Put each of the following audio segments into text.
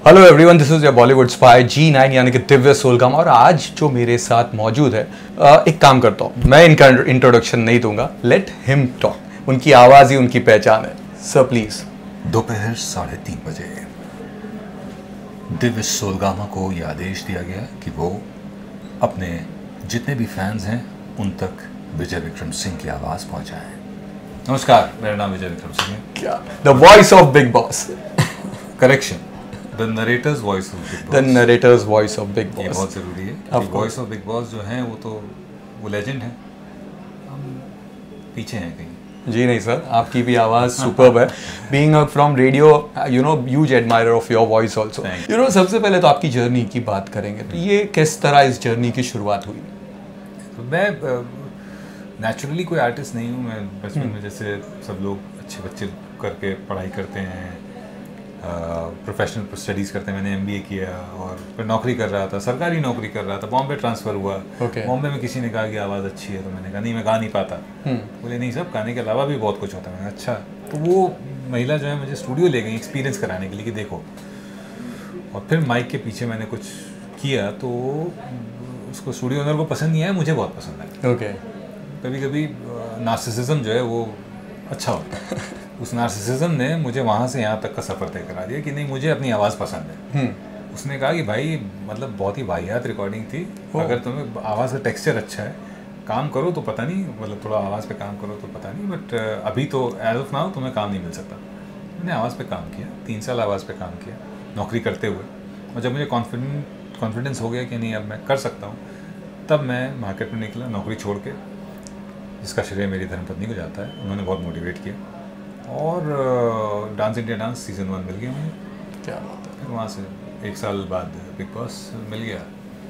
Hello everyone, this is your Bollywood spy G9 यानी कि दिव्य सोलगाम। और आज जो मेरे साथ मौजूद है, एक काम करता हूँ, मैं इनका इंट्रोडक्शन नहीं दूंगा, लेट हिम टॉक। उनकी आवाज़ ही उनकी पहचान है। Sir please. दोपहर 3:30 बजे दिव्य सोलगामा को यह आदेश दिया गया कि वो अपने जितने भी फैंस हैं उन तक विजय विक्रम सिंह की आवाज़ पहुंचाएं। नमस्कार, मेरा नाम विजय विक्रम सिंह है। क्या the voice of Bigg Boss? Correction, the narrator's voice of Bigg Boss. The narrator's voice of Bigg Boss, ये बहुत ज़रूरी है। वॉइस ऑफ बिग बॉस जो है वो लेजेंड है, हम पीछे हैं कहीं। जी नहीं सर, आपकी भी आवाज़ सुपर्ब है। Being from radio, you know, huge admirer of your voice also. You know, सबसे पहले तो आपकी जर्नी की बात करेंगे, तो ये किस तरह इस जर्नी की शुरुआत हुई? तो मैं नेचुरली कोई आर्टिस्ट नहीं हूँ। मैं बचपन में जैसे सब लोग अच्छे बच्चे करके पढ़ाई करते हैं, प्रोफेशनल स्टडीज़ करते हैं। मैंने MBA किया और फिर नौकरी कर रहा था, सरकारी नौकरी कर रहा था। बॉम्बे ट्रांसफ़र हुआ। बॉम्बे में किसी ने कहा कि आवाज़ अच्छी है, तो मैंने कहा नहीं, मैं गा नहीं पाता। बोले नहीं सब, गाने के अलावा भी बहुत कुछ होता है। मैंने अच्छा, तो वो महिला जो है मुझे स्टूडियो ले गई एक्सपीरियंस कराने के लिए कि देखो। और फिर माइक के पीछे मैंने कुछ किया तो उसको स्टूडियो ओनर को पसंद नहीं आया, मुझे बहुत पसंद आया। कभी कभी नार्सिसिज्म जो है वो अच्छा होता है। उस नार्सिसिज्म ने मुझे वहाँ से यहाँ तक का सफ़र तय करा दिया कि नहीं, मुझे अपनी आवाज़ पसंद है। उसने कहा कि भाई, मतलब बहुत ही वाहियात रिकॉर्डिंग थी, अगर तुम्हें आवाज़ का टेक्सचर अच्छा है, काम करो तो पता नहीं, मतलब थोड़ा आवाज़ पे काम करो तो पता नहीं, बट अभी तो एज ऑफ नाउ तुम्हें काम नहीं मिल सकता। मैंने आवाज़ पे काम किया, 3 साल आवाज़ पे काम किया नौकरी करते हुए। और जब मुझे कॉन्फिडेंस हो गया कि नहीं, अब मैं कर सकता हूँ, तब मैं मार्केट में निकला नौकरी छोड़ के, जिसका श्रेय मेरी धर्मपत्नी को जाता है। उन्होंने बहुत मोटिवेट किया और डांस इंडिया डांस सीज़न 1 मिल गया मुझे। क्या बात है। फिर वहाँ से 1 साल बाद बिग बॉस मिल गया,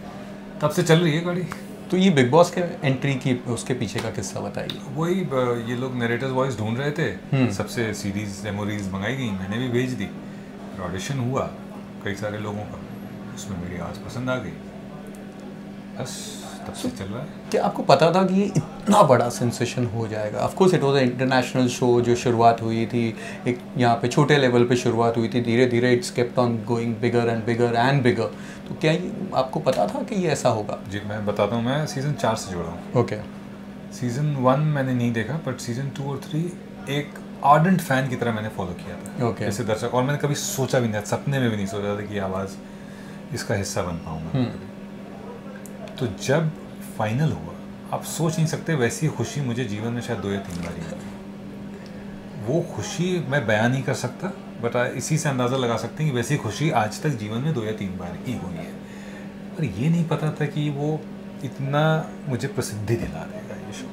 तब से चल रही है गाड़ी। तो ये बिग बॉस के एंट्री की, उसके पीछे का किस्सा बताइए। वही, ये लोग नरेटर्स वॉइस ढूंढ रहे थे, सबसे सीरीज मेमोरीज मंगाई गई, मैंने भी भेज दी। फिर ऑडिशन हुआ कई सारे लोगों का, उसमें मेरी आवाज़ पसंद आ गई, बस तब से चल रहा है। क्या आपको पता था कि ये इतना बड़ा सेंसेशन हो जाएगा? Of course it was a international show, जो शुरुआत हुई थी एक यहाँ पे छोटे लेवल पे शुरुआत हुई थी, धीरे धीरे it's kept on going bigger and bigger and bigger. तो क्या ये आपको पता था कि ये ऐसा होगा? जी मैं बताता हूँ, मैं सीज़न 4 से जुड़ा हूँ। ओके। सीज़न 1 मैंने नहीं देखा, बट सीज़न 2 और 3 एक आर्डेंट फ़ैन की तरह मैंने फॉलो किया था। ओके। जैसे दर्शक, और मैंने कभी सोचा भी नहीं, सपने में भी नहीं सोचा था कि आवाज़ इसका हिस्सा बन पाऊँगा। तो जब फाइनल हुआ, आप सोच नहीं सकते वैसी खुशी मुझे जीवन में शायद 2 या 3 बार ही मिली। वो खुशी मैं बयान नहीं कर सकता, बट इसी से अंदाज़ा लगा सकते हैं कि वैसी खुशी आज तक जीवन में 2 या 3 बार ही हुई है। और ये नहीं पता था कि वो इतना मुझे प्रसिद्धि दिला देगा ये शो।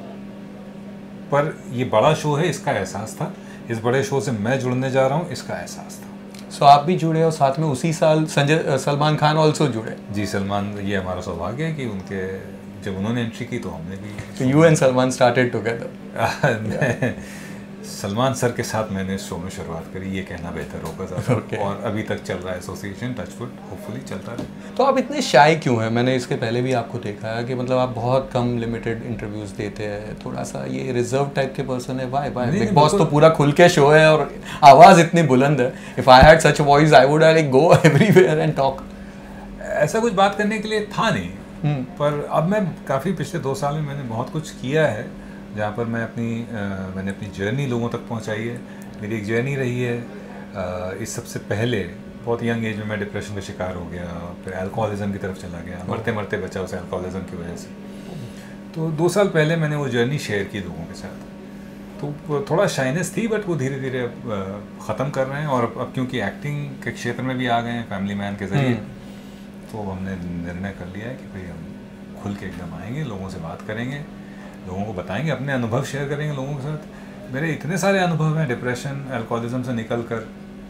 पर ये बड़ा शो है, इसका एहसास था। इस बड़े शो से मैं जुड़ने जा रहा हूँ, इसका एहसास था। सो आप भी जुड़े और साथ में उसी साल सलमान खान ऑल्सो जुड़े। जी, सलमान, ये हमारा सौभाग्य है कि उनके जब उन्होंने एंट्री की तो हमने भी। तो you and Salman started together. Salman sir के साथ मैंने शो में शुरुआत करी, ये कहना बेहतर होगा ज़्यादा। और अभी तक चल रहा है एसोसिएशन, टचवुड, होपफुली चलता रहे। तो आप इतने शाय क्यों हैं? मैंने इसके पहले भी आपको देखा है कि मतलब आप बहुत कम लिमिटेड इंटरव्यूज देते हैं, थोड़ा सा ये रिजर्व टाइप के पर्सन है। वाई बिग बॉस तो पूरा खुल के शो है और आवाज़ इतनी बुलंद है। If I had such voice I would like go everywhere and talk. ऐसा कुछ बात करने के लिए था नहीं, पर अब मैं काफ़ी पिछले 2 साल में मैंने बहुत कुछ किया है, जहाँ पर मैंने अपनी जर्नी लोगों तक पहुँचाई है। मेरी एक जर्नी रही है। इस सबसे पहले बहुत यंग एज में मैं डिप्रेशन का शिकार हो गया, फिर अल्कोहलिज्म की तरफ चला गया, मरते मरते बचा उस अल्कोहलिज्म की वजह से। तो 2 साल पहले मैंने वो जर्नी शेयर की लोगों के साथ। तो थोड़ा शाइनेस थी, बट वो धीरे धीरे ख़त्म कर रहे हैं। और अब क्योंकि एक्टिंग के क्षेत्र में भी आ गए हैं फैमिली मैन के ज़रिए, तो हमने निर्णय कर लिया है कि भाई हम खुल के एकदम आएंगे, लोगों से बात करेंगे, लोगों को बताएंगे, अपने अनुभव शेयर करेंगे लोगों के साथ। मेरे इतने सारे अनुभव हैं डिप्रेशन, अल्कोहलिज्म से निकल कर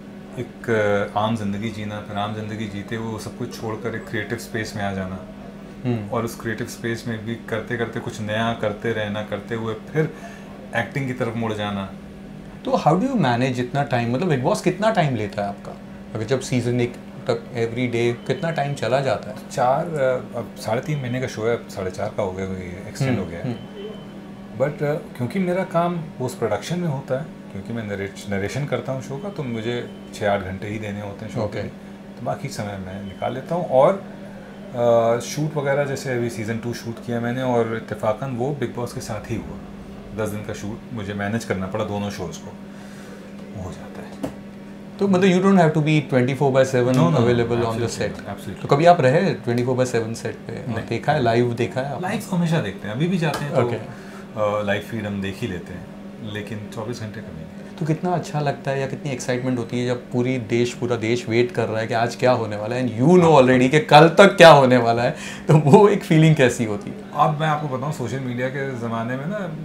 एक आम जिंदगी जीना, फिर आम जिंदगी जीते हुए वो सब कुछ छोड़कर एक क्रिएटिव स्पेस में आ जाना, और उस क्रिएटिव स्पेस में भी करते करते कुछ नया करते रहना, करते हुए फिर एक्टिंग की तरफ मुड़ जाना। तो हाउ डू यू मैनेज इतना टाइम? मतलब बिग बॉस कितना टाइम लेता है आपका? अगर जब सीजन 1 तक एवरी डे कितना टाइम चला जाता है? 4 अब 3.5 महीने का शो है, अब 4.5 का हो गया, एक्सटेंड हो गया है। बट क्योंकि मेरा काम पोस्ट प्रोडक्शन में होता है, क्योंकि मैं नरेशन करता हूँ शो का, तो मुझे 6-8 घंटे ही देने होते हैं शो के। तो बाकी समय मैं निकाल लेता हूँ। और शूट वगैरह जैसे अभी सीज़न 2 शूट किया मैंने, और इत्तेफाकन वो बिग बॉस के साथ ही हुआ। 10 दिन का शूट मुझे मैनेज करना पड़ा दोनों शोज़ को, हो जाता है। तो मतलब you don't have to be 24/7 available on the set. तो कभी आप रहे 24/7 सेट पे और देखा है, लाइव देखा है? लाइव हमेशा देखते हैं, अभी भी जाते हैं तो लाइव फीड हम देख ही लेते हैं, लेकिन 24 घंटे कभी नहीं। तो कितना अच्छा लगता है या कितनी एक्साइटमेंट होती है जब पूरा देश वेट कर रहा है कि आज क्या होने वाला है, एंड यू नो ऑलरेडी कि कल तक क्या होने वाला है, तो वो एक फीलिंग कैसी होती है? अब मैं आपको बताऊं, सोशल मीडिया के ज़माने में ना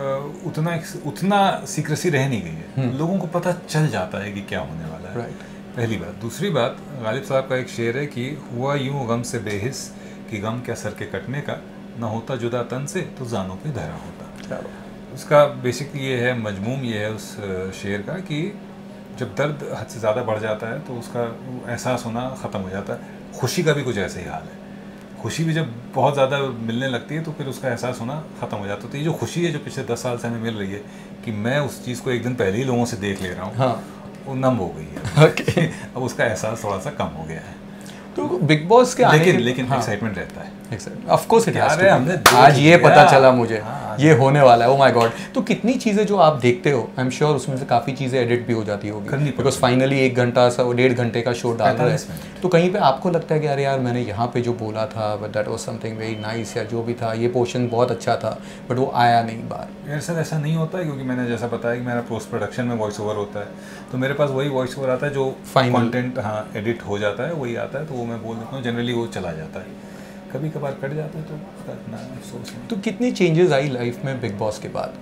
उतना सीक्रेसी रह नहीं गई है। लोगों को पता चल जाता है कि क्या होने वाला है। पहली बात। दूसरी बात, गालिब साहब का एक शेर है कि हुआ यूं गम से बेहिस कि गम क्या सर के कटने का, ना होता जुदा तन से तो जानों पे धरा होता। उसका बेसिकली ये है, मजमूम ये है उस शेर का कि जब दर्द हद से ज़्यादा बढ़ जाता है तो उसका एहसास होना ख़त्म हो जाता है। खुशी का भी कुछ ऐसा ही हाल है। खुशी भी जब बहुत ज़्यादा मिलने लगती है तो फिर उसका एहसास होना ख़त्म हो जाता है। तो ये जो खुशी है जो पिछले 10 साल से हमें मिल रही है कि मैं उस चीज़ को एक दिन पहले ही लोगों से देख ले रहा हूँ, हाँ, वो नम हो गई है। अब उसका एहसास थोड़ा सा कम हो गया है। तो बिग बॉस के लेकिन एक्साइटमेंट रहता है। Of course it has to. आज ये पता चला मुझे ये होने वाला है, ओ माय गॉड। तो कितनी चीज़ें जो आप देखते हो, आई एम श्योर उसमें से काफ़ी चीज़ें एडिट भी हो जाती होगी, बिकॉज फाइनली 1 घंटा 1.5 घंटे का शो डाल रहा है। तो कहीं पे आपको लगता है कि अरे यार मैंने यहाँ पे जो बोला था but that was something very nice, या जो भी था ये पोर्शन बहुत अच्छा था बट वो आया नहीं बाहर? मेरे साथ ऐसा नहीं होता है, क्योंकि मैंने जैसा बताया कि मेरा पोस्ट प्रोडक्शन में वॉइस ओवर होता है, तो मेरे पास वही वॉइस ओवर आता है जो कंटेंट एडिट हो जाता है, वही आता है, तो वो मैं बोल देता हूँ। जनरली वो चला जाता है, कभी कभार कट जाता है तो उसका इतना अफसोस नहीं। तो कितनी चेंजेस आई लाइफ में बिग बॉस के बाद?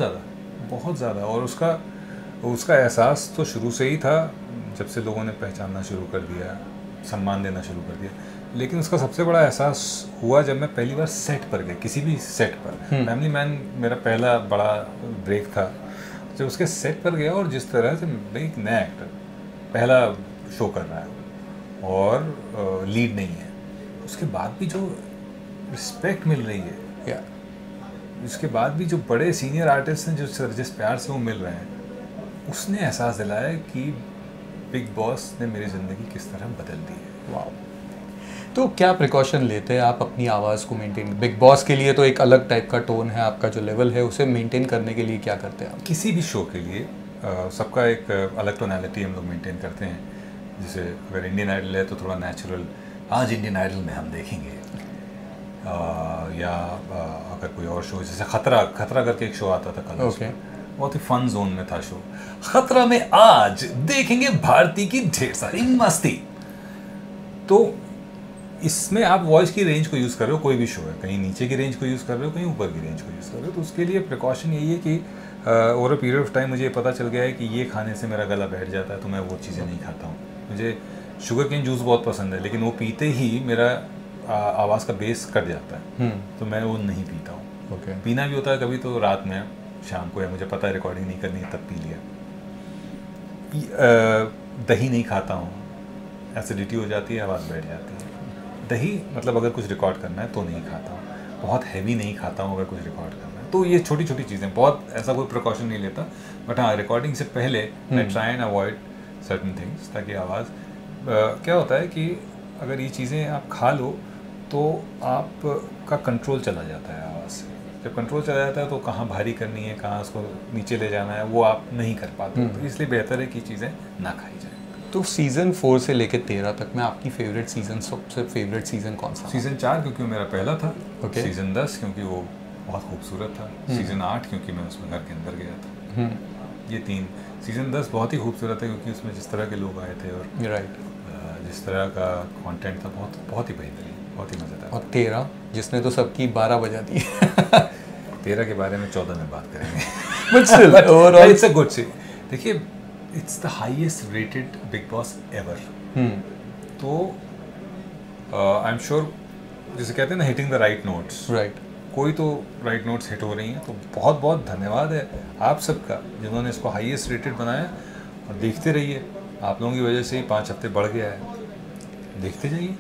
बहुत ज़्यादा। और उसका एहसास तो शुरू से ही था, जब से लोगों ने पहचानना शुरू कर दिया, सम्मान देना शुरू कर दिया। लेकिन उसका सबसे बड़ा एहसास हुआ जब मैं पहली बार सेट पर गया, किसी भी सेट पर। फैमिली मैन मेरा पहला बड़ा ब्रेक था, जब उसके सेट पर गया और जिस तरह से एक नया एक्टर पहला शो कर रहा है और लीड नहीं है, उसके बाद भी जो रिस्पेक्ट मिल रही है, उसके बाद भी जो बड़े सीनियर आर्टिस्ट हैं जिस प्यार से वो मिल रहे हैं, उसने एहसास दिलाया कि बिग बॉस ने मेरी ज़िंदगी किस तरह बदल दी है। वाह। तो क्या प्रिकॉशन लेते हैं आप अपनी आवाज़ को मेंटेन? बिग बॉस के लिए तो एक अलग टाइप का टोन है, आपका जो लेवल है उसे मेंटेन करने के लिए क्या करते हैं आप? किसी भी शो के लिए सबका एक अलग टोनैलिटी हम लोग मेंटेन करते हैं। जैसे अगर इंडियन आइडल है तो थोड़ा नेचुरल, आज इंडियन आइडल में हम देखेंगे, या अगर कोई और शो जैसे खतरा करके एक शो आता था कल, बहुत ही फन जोन में था शो। खतरा में आज देखेंगे भारती की ढेर सारी मस्ती। तो इसमें आप वॉइस की रेंज को यूज़ कर रहे हो, कोई भी शो है, कहीं नीचे की रेंज को यूज़ कर रहे हो, कहीं ऊपर की रेंज को यूज़ कर रहे हो। तो उसके लिए प्रिकॉशन यही है कि over a period of time मुझे पता चल गया है कि ये खाने से मेरा गला बैठ जाता है, तो मैं वो चीज़ें नहीं खाता हूँ। मुझे शुगर केन जूस बहुत पसंद है, लेकिन वो पीते ही मेरा आवाज़ का बेस कट जाता है, तो मैं वो नहीं पीता हूँ। पीना भी होता है कभी तो रात में, शाम को, या मुझे पता है रिकॉर्डिंग नहीं करनी है तब पी लिया। दही नहीं खाता हूँ, एसिडिटी हो जाती है, आवाज़ बैठ जाती है। दही मतलब अगर कुछ रिकॉर्ड करना है तो नहीं खाता हूँ। बहुत हैवी नहीं खाता हूँ अगर कुछ रिकॉर्ड करना है। तो ये छोटी छोटी चीज़ें, बहुत ऐसा कोई प्रिकॉशन नहीं लेता, बट हाँ रिकॉर्डिंग से पहले मैं try and avoid certain things, ताकि आवाज़ क्या होता है कि अगर ये चीज़ें आप खा लो तो आपका कंट्रोल चला जाता है आवाज़ से। जब कंट्रोल चला जाता है तो कहाँ भारी करनी है, कहाँ उसको नीचे ले जाना है, वो आप नहीं कर पाते। तो इसलिए बेहतर है कि चीज़ें ना खाई जाए। तो सीज़न 4 से लेकर 13 तक में आपकी फेवरेट सीज़न, सबसे फेवरेट सीज़न कौन सा? सीज़न 4 क्योंकि वो मेरा पहला था। सीज़न 10 क्योंकि वो बहुत खूबसूरत था। सीज़न 8 क्योंकि मैं उसमें घर के अंदर गया था। ये 3। सीज़न 10 बहुत ही खूबसूरत है क्योंकि उसमें जिस तरह के लोग आए थे और जिस तरह का कंटेंट था, बहुत ही बेहतरीन, बहुत ही मज़ेदार। और 13 जिसने तो सबकी 12 बजा दी। 13 के बारे में 14 में बात करेंगे। But still, overall it's a good सी। देखिए, it's the highest rated Big Boss ever। तो आई एम श्योर, जैसे कहते हैं ना, hitting the right notes. Right. कोई तो राइट नोट्स हिट हो रही हैं, तो बहुत बहुत धन्यवाद है आप सबका जिन्होंने इसको हाईएस्ट रेटेड बनाया। और देखते रहिए, आप लोगों की वजह से ही 5 हफ्ते बढ़ गया है। देखते जाइए।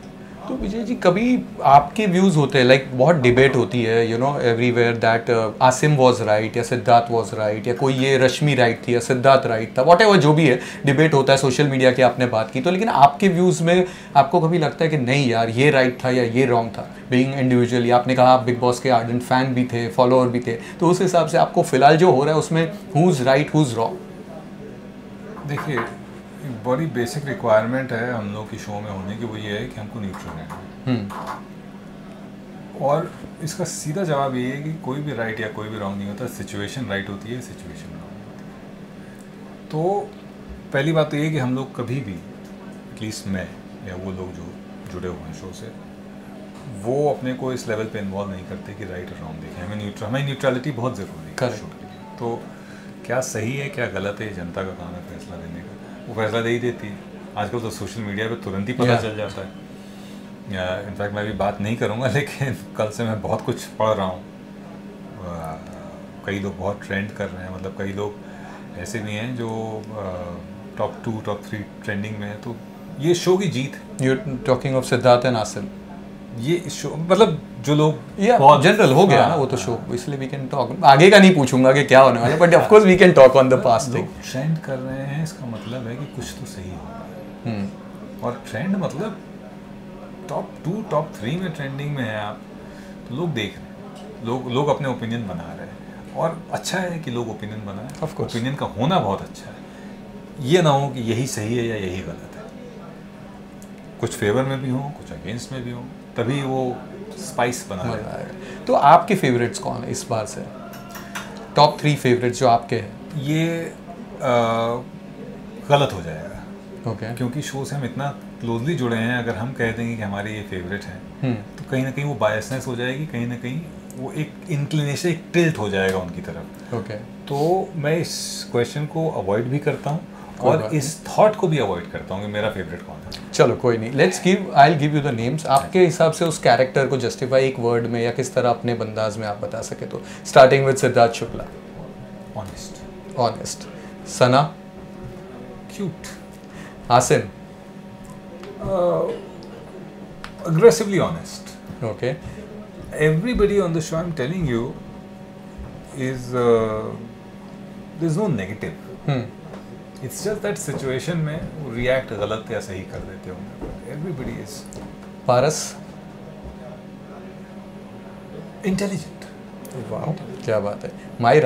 तो विजय जी कभी आपके व्यूज़ होते हैं लाइक बहुत डिबेट होती है you know everywhere that Asim was right या सिद्धार्थ वाज राइट या कोई ये रश्मि राइट थी या सिद्धार्थ राइट था व्हाटएवर जो भी है डिबेट होता है सोशल मीडिया की आपने बात की तो लेकिन आपके व्यूज़ में आपको कभी लगता है कि नहीं यार ये राइट था या ये रॉन्ग था बीइंग इंडिविजुअली आपने कहा आप बिग बॉस के आर्डेंट फैन भी थे फॉलोअर भी थे तो उस हिसाब से आपको फिलहाल जो हो रहा है उसमें who is right who is wrong? देखिए बड़ी बेसिक रिक्वायरमेंट है हम लोग की शो में होने की वो ये है कि हमको न्यूट्रल रहना और इसका सीधा जवाब ये है कि कोई भी राइट या कोई भी रॉन्ग नहीं होता सिचुएशन राइट होती है सिचुएशन रॉन्ग होती है। तो पहली बात तो ये कि हम लोग कभी भी एटलीस्ट मैं या वो लोग जो जुड़े हुए हैं शो से वो अपने को इस लेवल पे इन्वॉल्व नहीं करते कि राइट और रॉन्ग देखें हमें न्यूट्रलिटी बहुत ज़रूरी है शो के लिए। तो क्या सही है क्या गलत है जनता का काम है फैसला देने का वो फैसला दे ही देती है। आजकल तो सोशल मीडिया पे तुरंत ही पता चल जाता है। इनफैक्ट मैं अभी बात नहीं करूँगा लेकिन कल से मैं बहुत कुछ पढ़ रहा हूँ। कई लोग बहुत ट्रेंड कर रहे हैं मतलब कई लोग ऐसे भी हैं जो टॉप 2 टॉप 3 ट्रेंडिंग में है। तो ये शो की जीत है। You talking of Siddharth and Asim ये शो मतलब जो लोग बहुत जनरल हो गया ना वो तो शो इसलिए वी कैन टॉक आगे का नहीं पूछूंगा कि क्या होने वाला but of course we can talk on the past thing. Trend कर रहे हैं इसका मतलब है कि कुछ तो सही होगा और ट्रेंड मतलब टॉप 2 टॉप 3 में ट्रेंडिंग में है आप तो लोग देख रहे हैं लोग अपने ओपिनियन बना रहे हैं और अच्छा है कि लोग ओपिनियन बनाएं। ओपिनियन का होना बहुत अच्छा है। ये ना हो कि यही सही है या यही गलत है कुछ फेवर में भी हो कुछ अगेंस्ट में भी हो तभी वो स्पाइस बना रहा है। तो आपके फेवरेट्स कौन है इस बार से टॉप 3 फेवरेट्स जो आपके हैं? ये गलत हो जाएगा ओके क्योंकि शो से हम इतना क्लोजली जुड़े हैं अगर हम कह देंगे कि हमारे ये फेवरेट हैं तो कहीं ना कहीं वो बायसनेस हो जाएगी कहीं ना कहीं वो एक इंक्लिनेशन एक टिल्ट हो जाएगा उनकी तरफ। ओके तो मैं इस क्वेश्चन को अवॉइड भी करता हूँ और इस थॉट को भी अवॉइड करता हूँ कि मेरा फेवरेट कौन है। चलो कोई नहीं let's give I will give you the names आपके हिसाब से उस कैरेक्टर को जस्टिफाई एक वर्ड में या किस तरह अपने बंदाज में आप बता सके तो starting with Siddharth Shukla. Honest. Sana cute. Asim aggressively honest. Okay. Everybody on the show, I'm telling you, is there's no negative. It's just that situation में वो react गलत या सही कर देते होंगे. Everybody is. Paras. Intelligent. Wow. क्या बात है. Myra.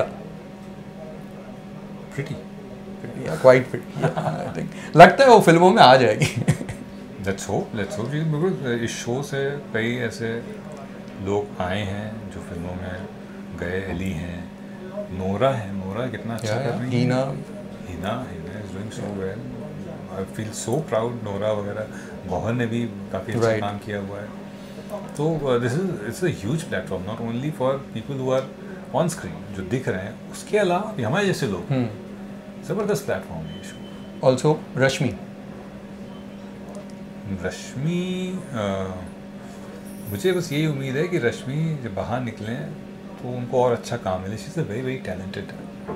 Pretty. Yeah, quite pretty. I think. लगता है वो फिल्मों में आ जाएगी. Let's hope. बिल्कुल इस शो से कई ऐसे लोग आए हैं जो फिल्मों में गए। एली हैं, नोरा कितना अच्छा कर रही है। Hina is doing so well. I feel so proud. Nora वगैरह गौहर ने भी काफ़ी अच्छा काम किया हुआ है। तो it's a huge platform not only for people who are on screen जो दिख रहे हैं, उसके अलावा भी हमारे जैसे लोग ज़बरदस्त प्लेटफॉर्म है ये शो। ऑल्सो रश्मि मुझे बस यही उम्मीद है कि रश्मि जब बाहर निकलें तो उनको और अच्छा काम मिले। She is a very very talented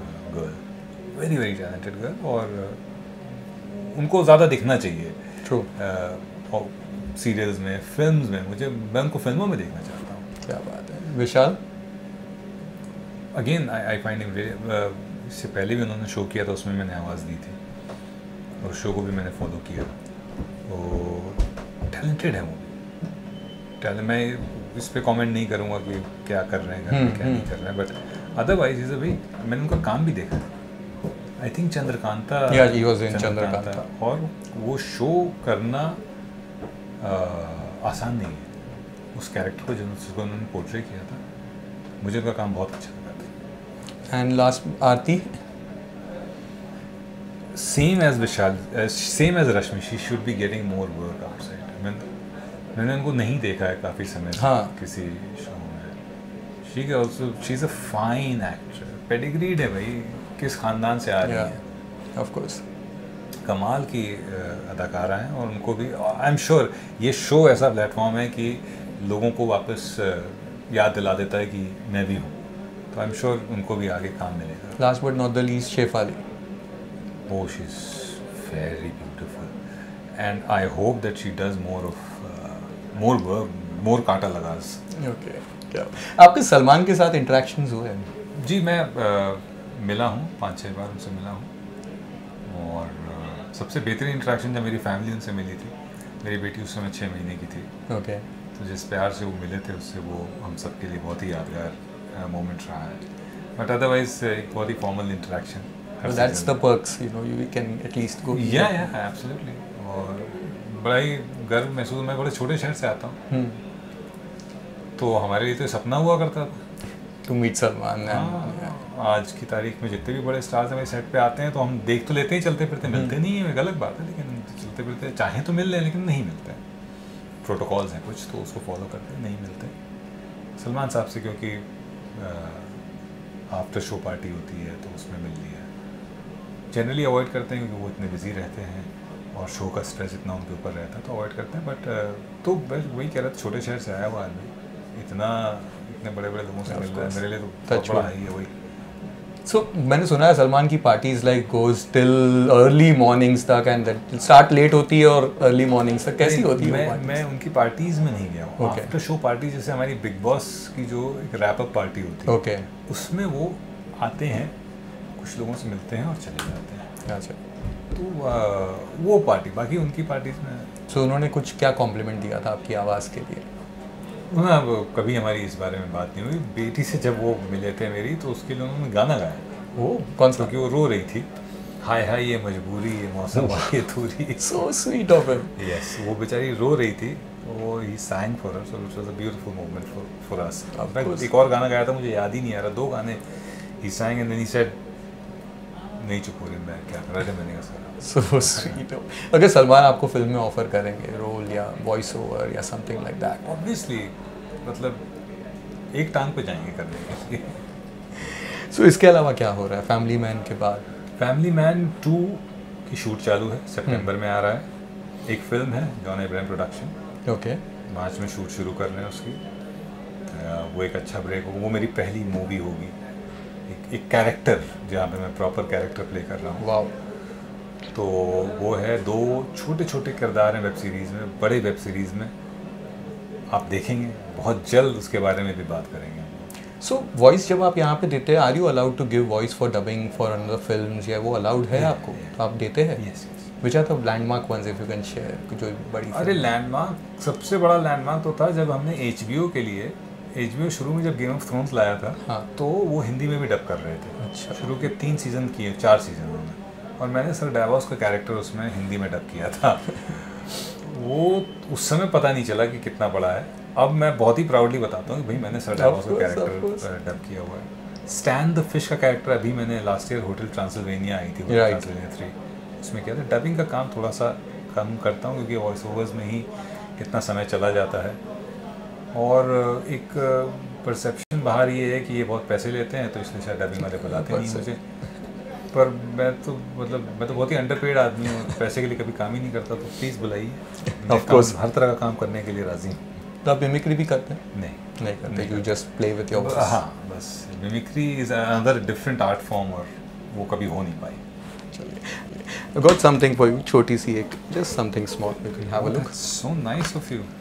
girl और उनको ज़्यादा दिखना चाहिए। ट्रू। सीरियल्स में, फिल्म्स में, मैं उनको फिल्मों में देखना चाहता हूँ। क्या बात है। Vishal again I find him very, इससे पहले भी उन्होंने शो किया था, उसमें मैंने आवाज़ दी थी और शो को भी मैंने फॉलो किया। वो टैलेंटेड है, वो भी मैं इस पे कमेंट नहीं करूँगा कि क्या कर रहे हैं घर में क्या नहीं कर रहे हैं, बट अदरवाइज इज भाई मैंने उनका काम भी देखा। आई थिंक चंद्रकांता और वो शो करना आसान नहीं है। उस कैरेक्टर को जिसको उन्होंने पोर्ट्रे किया था, मुझे उनका काम बहुत अच्छा लगा था। And last Aarti. Same as Vishal, same as Rashmi, she should be getting more work outside. मैंने उनको नहीं देखा है काफ़ी समय से किसी शो में। she's a fine actor, pedigreed है भाई, किस खानदान से आ रही है। Of course. कमाल की अदाकारा हैं और उनको भी आई एम श्योर ये शो ऐसा प्लेटफॉर्म है कि लोगों को वापस याद दिला देता है कि मैं भी हूँ, तो आई एम श्योर उनको भी आगे काम मिलेगा। Last but not the least Shefali. Oh, she's very beautiful, and I hope that she does more of more Kaanta Laga. Okay, क्या आपके सलमान के साथ इंटरेक्शंस हुए हैं? जी, मैं मिला हूँ 5-6 बार, उनसे मिला हूँ। और सबसे बेहतरीन इंटरेक्शन जब मेरी फैमिली उनसे मिली थी, मेरी बेटी उस समय 6 महीने की थी। ओके। तो जिस प्यार से वो मिले थे उससे वो हम सब के लिए बहुत ही यादगार मोमेंट रहा है। बट अदरवाइज एक बहुत ही formal interaction. That's the perks, you know, you can at least go. या एब्सोल्युटली। और बड़ा ही गर्व महसूस, मैं बड़े छोटे शहर से आता हूँ, तो हमारे लिए तो सपना हुआ करता था टू मीट सलमान। आज की तारीख में जितने भी बड़े स्टार्स हमारे सेट पे आते हैं तो हम देख तो लेते हैं, चलते फिरते, मिलते नहीं है, गलत बात है, लेकिन चलते फिरते चाहें तो मिल लें लेकिन नहीं मिलते हैं। प्रोटोकॉल्स हैं कुछ, तो उसको फॉलो करते हैं, नहीं मिलते। सलमान साहब से क्योंकि आफ्टर शो पार्टी होती है तो उसमें मिल लिया। जनरली अवॉइड करते हैं क्योंकि वो इतने बिजी रहते हैं और शो का स्ट्रेस इतना उनके ऊपर रहता है, तो अवॉइड करते हैं। बट तो बस वही कह रहा था, छोटे शहर से आया हुआ आदमी इतने बड़े बड़े लोगों से मिल रहा है, मेरे लिए तो बहुत बड़ा है वही। So मैंने सुना है सलमान की parties like goes till early mornings तक, एंड स्टार्ट लेट होती है और अर्ली मॉर्निंग्स तक। कैसी होती है? मैं उनकी पार्टीज में नहीं गया हूँ। आफ्टर शो पार्टी जैसे हमारी बिग बॉस की जो एक रैप अप पार्टी होती है, उसमें वो आते हैं, कुछ लोगों से मिलते हैं और चले जाते हैं। अच्छा। तो वो पार्टी, बाकी उनकी पार्टीज में। सो उन्होंने कुछ क्या कॉम्प्लीमेंट दिया था आपकी आवाज़ के लिए? ना, कभी हमारी इस बारे में बात नहीं हुई। बेटी से जब वो मिले थे मेरी, तो उसके लिए उन्होंने गाना गाया। वो कौन सा? क्योंकि वो रो रही थी, हाय हाय ये मजबूरी, ये मौसम ये दूरी। So sweet of him. Yes, वो बेचारी रो रही थी, वो ही sang for us, so it was a beautiful moment for us. अब एक और गाना गाया था, मुझे याद ही नहीं आ रहा, 2 गाने he sang and then he said, नहीं चुप हो रही मैं, क्या कर रहा था, मैंने कहा so sweet. अगर सलमान आपको फिल्म में ऑफर करेंगे रोल या वॉइस ओवर या समथिंग लाइक दैट, ऑब्वियसली मतलब एक टांग पे जाएंगे करने के लिए। सो इसके अलावा क्या हो रहा है फैमिली मैन के बाद? फैमिली मैन 2 की शूट चालू है, सितंबर में आ रहा है। एक फिल्म है John Abraham production, okay, March में शूट शुरू कर रहे हैं उसकी। वो एक अच्छा ब्रेक होगा, वो मेरी पहली मूवी होगी, एक कैरेक्टर जहाँ पे मैं प्रॉपर कैरेक्टर प्ले कर रहा हूँ। वाओ। तो वो है, 2 छोटे छोटे किरदार हैं वेब सीरीज़ में, बड़े वेब सीरीज़ में आप देखेंगे, बहुत जल्द उसके बारे में भी बात करेंगे। सो वॉइस जब आप यहाँ पे देते हैं, are you allowed to give voice for dubbing for another films, या वो अलाउड है आपको? तो आप देते हैं? Yes. Which are the landmark ones if you can share, जो बड़ी? अरे लैंडमार्क, सबसे बड़ा लैंडमार्क तो था जब हमने HBO के लिए, HBO शुरू में जब गेम ऑफ थ्रोन्स लाया था, हाँ, तो वो हिंदी में भी डब कर रहे थे। अच्छा। शुरू के 3 सीज़न किए, 4 सीज़न में, और मैंने सर डायवॉस का कैरेक्टर उसमें हिंदी में डब किया था। वो उस समय पता नहीं चला कि कितना बड़ा है। अब मैं बहुत ही प्राउडली बताता हूँ कि भाई मैंने सर डायवॉस का कैरेक्टर डब किया हुआ है। स्टैन द फिश का कैरेक्टर अभी मैंने लास्ट ईयर होटल ट्रांसिल्वेनिया आई थी, ट्रांसिल्वेनिया 3, उसमें क्या था, डबिंग का काम थोड़ा सा कम करता हूँ क्योंकि वॉइस ओवर्स में ही इतना समय चला जाता है। और एक परसेप्शन बाहर ये है कि ये बहुत पैसे लेते हैं, तो इसलिए शायद डबिंग वाले बुलाते नहीं मुझे। पर मैं तो बहुत ही अंडरपेड आदमी हूँ, पैसे के लिए कभी काम ही नहीं करता, तो प्लीज़ बुलाइए। ऑफ कोर्स हर तरह का काम करने के लिए राजी हूँ। तो आप मिमिक्री भी करते हैं? नहीं करते, you just play with your voice? हाँ, बस mimicry is another different art form, और वो कभी हो नहीं पाई। चलिए, I got something for you, छोटी सी एक, just something small, you can have a look. So nice of you.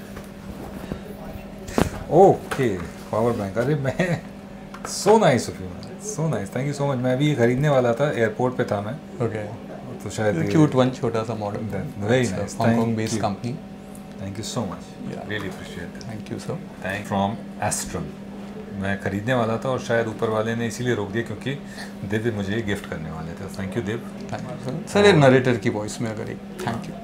Okay, power bank. अरे मैं so nice of you, so nice, thank you so much. मैं भी खरीदने वाला था, एयरपोर्ट पे था मैं। Okay. तो शायद cute one, छोटा सा model, very nice, Hong Kong based company. Thank you so much. Yeah. Really appreciate it. Thank you sir. Thank from Astrum. मैं खरीदने वाला था और शायद ऊपर वाले ने इसीलिए रोक दिया क्योंकि दिव्य मुझे ये गिफ्ट करने वाले थे। Thank you Div. Thank you sir. ये नरेटर की वॉइस में अगर एक थैंक यू।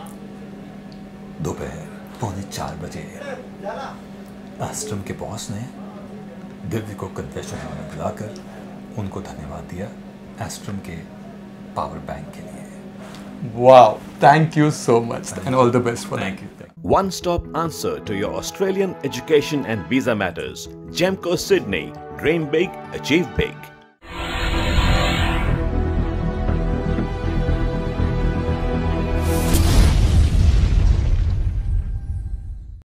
दोपहर 3:45 बजे एस्ट्रम के बॉस ने दिव्य को कन्फेशन में बुलाकर उनको धन्यवाद दिया एस्ट्रम के पावर बैंक के लिए। Wow, thank you so much and all the best for Thank that. you. One-stop answer to your Australian education and visa matters. Gemco Sydney. Dream big, achieve big.